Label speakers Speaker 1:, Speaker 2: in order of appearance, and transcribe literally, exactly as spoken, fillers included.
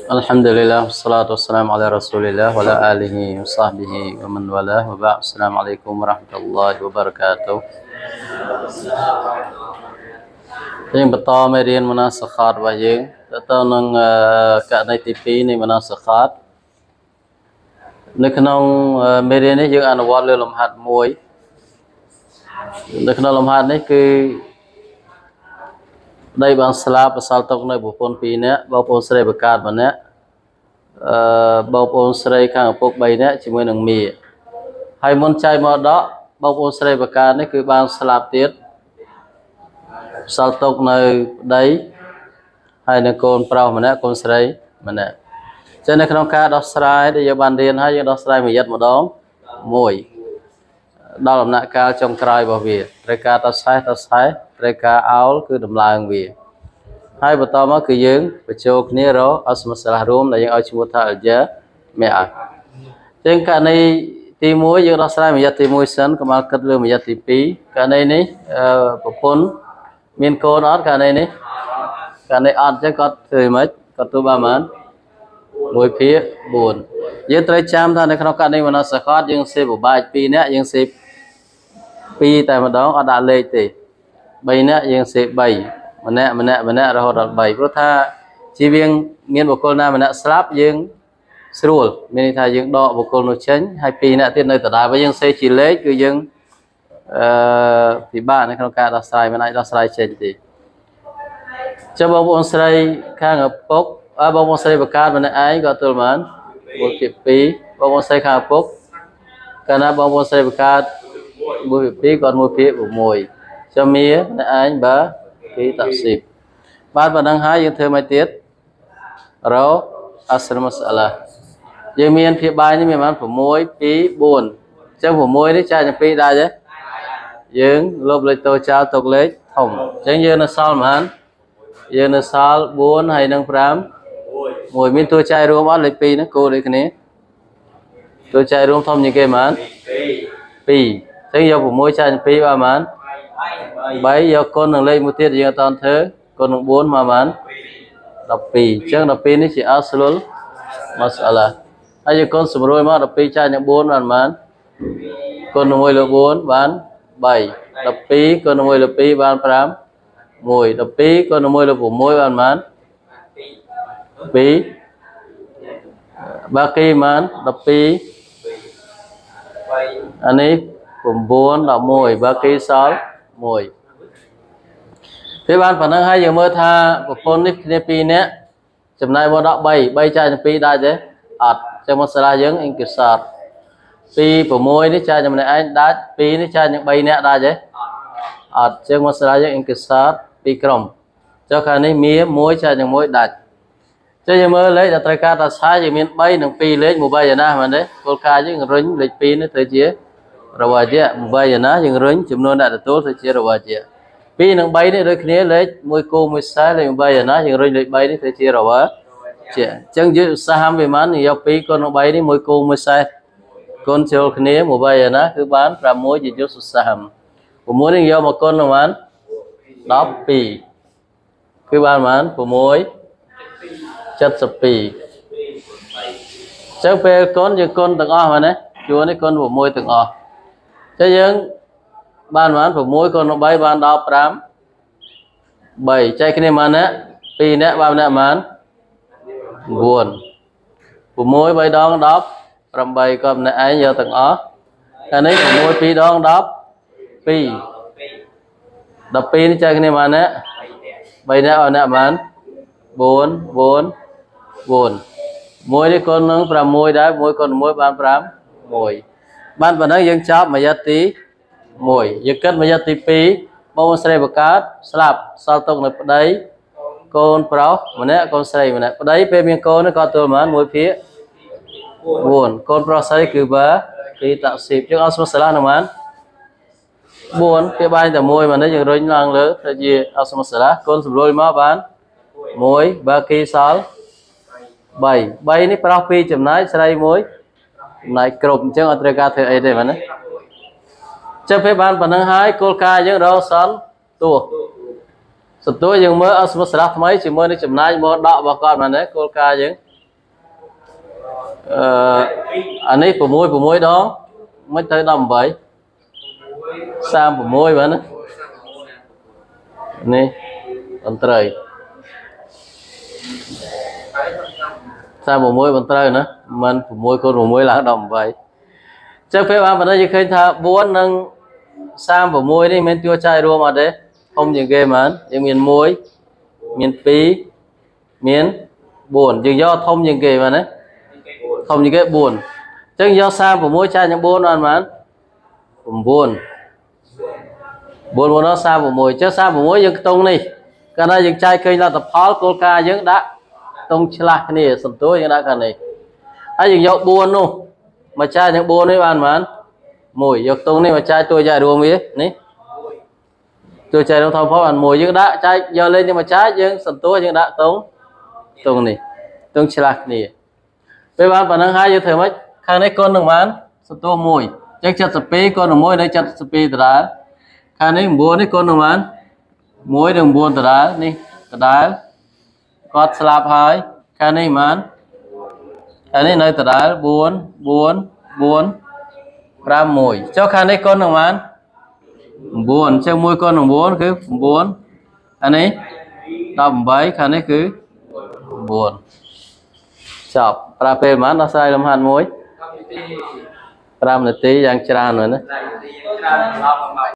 Speaker 1: Alhamdulillah, wassalatu wassalamu ala rasulillah wa ala alihi wa sahbihi wa man walah wa ba'd. Assalamualaikum warahmatullahi wabarakatuh. Yang pertama maiរៀន Munasakhat របស់យើងទៅទៅនឹងករណីទីពីរនៃ Munasakhat នៅក្នុងមេរៀននេះយើងអនុវត្តលើលំហាត់មួយនៅក្នុងលំហាត់នេះគឺប្តីបានស្លាប់បន្សល់ទុកនៅប្រពន្ធពីរនាក់បងប្អូនស្រីបកាតម្នាក់អឺបងប្អូនស្រីខាងឪពុកបីនាក់ជាមួយនឹងមីហើយមុនចែកមកដកបងប្អូនស្រីបកានេះគឺបានស្លាប់ទៀតបន្សល់ទុកនៅប្តីហើយនៅកូនប្រុសម្នាក់កូនស្រីម្នាក់ចឹងនៅក្នុងការដោះស្រាយដែលយើងបានរៀនហើយយើងដោះស្រាយមួយយិតម្ដងមួយដល់ដំណាក់កាលចុងក្រោយរបស់វាត្រូវការតសេះតសេះត្រូវការអោលគឺដំឡើងវាហើយបន្តមកគឺយើងបញ្ចូលគ្នារកអស្មសាលារួមដែលយើងឲ្យឈ្មោះថាអលយ៉ាមេអាចឹងករណីទីមួយយើងដោះស្រាយមួយយិត្តទីមួយសិនកុំឲ្យគិតលើមួយយិត្តទីពីរករណីនេះប្រពន្ធមានកូនអត់ករណីនេះករណីអត់ចឹងគាត់ធ្វើម៉េចគាត់ទូបានបានមួយភាគបួនយើងត្រូវចាំថានៅក្នុងករណីមនស្សខតយើងសេបបាច់ពីរនាក់យើងសេពីរតែម្ដងអត់ដាក់លេខទេបីនាក់យើងសេបីម្នាក់ម្នាក់ម្នាក់រហូតដល់បីព្រោះថាជីវៀងមានបុគ្គលណាម្នាក់ស្លាប់យើងស្រួលមានន័យថាយើងដកបុគ្គលនោះចេញហើយពីរនាក់ទៀតនៅដដែលបើយើងសេជាលេខគឺយើងអឺពិបាកនៅក្នុងការដោះស្រាយមិនអាចដោះស្រាយចេញទេចុះបងប្អូនស្រីខាងឪពុកអើបងប្អូនស្រីបកាតម្នាក់ឯងក៏ទល់បានមួយភាគពីរបងប្អូនស្រីខាងឪពុកកាលណាបងប្អូនស្រីបកាតមួយភាគពីរគាត់មួយភាគមួយចុះមីម្នាក់ឯងបើពីតាស៊ីបបានប៉ុណ្ណឹងហើយយើងធ្វើមកទៀតរោអស្រមសាឡាយើងមានភាគបាយនេះមានប្រហែល6 2 4អញ្ចឹង6នេះចាយទាំងពីរដែរទេយើងលុបលេខតូចចោលទុកលេខធំអញ្ចឹងយើងនៅសល់ប៉ុន្មានយើងនៅសល់4ហើយនឹង5មួយមានតួចែករួមអត់លេខ2ហ្នឹងគោដូចគ្នាតួចែករួមធំជាងគេប៉ុន្មាន2អញ្ចឹងយក6ចែកពី2បានប៉ុន្មាន3យកគុណនឹងលេខមួយទៀតយើងអត់តធ្វើគុណនឹង4មកប៉ុន្មាន12អញ្ចឹង12នេះជាអស្លុលម៉ាសាឡាហើយយកគុណស្រួលមក12ចែកនឹង4បានប៉ុន្មានគុណនឹង1លើ4បាន3 12គុណនឹង1លើ2បាន5 1 12គុណនឹង1លើ6បានប៉ុន្មាន2បាគីបាន12អានេះ9 11បាគីសល់1ពេលបានប៉ុណ្ណឹងហើយយើងមើលថាប្រពន្ធនេះគ្នាពីរនាក់ចំណាយមកដល់3 3ចែកនឹង2ដែរទេអត់ចឹងមកសាលាយើងអ៊ីនគីសតពី6នេះចែកចំណែកឯងដាច់2នេះចែកនឹង3នាក់ដែរទេអត់ចឹងមកសាលាយើងអ៊ីនគីសតពីរក្រុមចុះខាងនេះមា1ចែកនឹង1ដាច់ចឹងយើងមើលលេខដែលត្រូវការតឆាយយើងមាន3និង2លេខមួយបាយណាមែនទេគោលការណ៍យើងរុញលេខ2នេះទៅជារវ៉ាជាមួយបាយណាយើងរុញចំនួនអ្នកទទួលទៅជារវ៉ាជា2និង3នេះដូចគ្នាលេខមួយគូមួយខ្សែលេខមួយបាយណាយើងរុញលេខ3នេះទៅជារវ៉ាជាអញ្ចឹងយើងឧស្សាហ៍វាបានយក2គុណនឹង3នេះមួយគូមួយខ្សែគុណចូលគ្នាមួយបាយណាគឺបាន6ជាយុទ្ធឧស្សាហ៍6នេះយកមកគុណនឹងបាន12គឺបានបាន6 72អញ្ចឹងពេលគុណយើងគុណទាំងអស់មែនទេជួរនេះគុណ6ទាំងអស់អញ្ចឹងយើងបានបាន6គុណនឹង3បានដល់5 3ចែកគ្នាប៉ុន្មានអ្នក2អ្នកបានម្នាក់ប៉ុន្មាន9 6 3ដង10 8ក៏ម្នាក់ឯងយកទាំងអស់អានេះ6 2ដង10 2 12នេះចែកគ្នាប៉ុន្មានអ្នក3អ្នកឲ្យអ្នកប៉ុន្មាន4 4 4មួយនេះគុណនឹង6ដែរមួយគុណ1បាន5 1បានប៉ុណ្ណឹងយើងចប់មួយយិត្តទី1យើងគិតមួយយិត្តទី2បងស្រីបកើតស្លាប់សល់ទុកនៅប្តីកូនប្រុសម្នាក់កូនស្រីម្នាក់ប្តីពេលមានកូននេះគាត់ទទួលប៉ុន្មាន1ភាគ4កូនប្រុសស្រីគឺបើពីតាក់ស៊ីបយើងអត់ស្មោះសាឡានឹងប៉ុន្មាន4ពេលបាញ់តែមួយមកនេះយើងរុញឡើងលើទៅជាអត់ស្មោះសាឡាកូនស្រួលមកបាន1បើគីសល់3 3នេះប្រុស2ចំណាយស្រី1ចំណាយគ្រប់អញ្ចឹងអត់ត្រូវការធ្វើអីទេមែនទេចឹងពេលបានប៉ុណ្ណឹងហើយគោលការណ៍យើងរកសន្ទោសសន្ទោសយើងមើលអស្មសាឡាថ្មីជាមួយនឹងចំណាយមកដករបស់គាត់មែនទេគោលការណ៍យើង អ anh ấy của môi của môi đó mới tới đầm vậy sam của môi vậy nữa nè bàn trời sam của môi bàn trời nữa mình của môi con của môi là đầm vậy chắc phép bạn đây chỉ khơi tha bốn nâng sam của môi đi men tiêu chai rùa mà đấy không những game mà những miền môi miền pí miền buồn dừng do thông những cái mà đấy không những cái buồn chứ do sam của môi chai những buồn ăn mà buồn buồn buồn nó sam của môi chứ sam của môi những tông này cái này những chai cây là tập pháo coca những đã tông chla cái này sầm tối những đã cái này ai dừng do buồn luôn mà chai những buồn đấy bạn mà mùi dọc tông này mà chai tôi dài đuông biết ní tôi chai đâu thông phó bạn mùi những đã chai giờ lên nhưng mà trái những sầm tối những đã tông tông này tông chla này với bạn bạn đang hai như thế mấy khang đấy con đừng bán sầm tối mùi chắc chặt sập pí con đừng môi đấy chặt sập pí từ đá khang đấy buồn đấy con đừng bán môi đừng buồn từ đá ní từ đá con slap hai khang đấy bán khang đấy nơi từ đá buồn buồn buồn ra mùi cho khăn đấy con đồng ăn buồn cho môi con đồng buồn cứ buồn anh ấy đầm bấy khăn đấy cứ buồn chọc ra phê mà nó sai làm hàn mối ra một tí đang tràn rồi đấy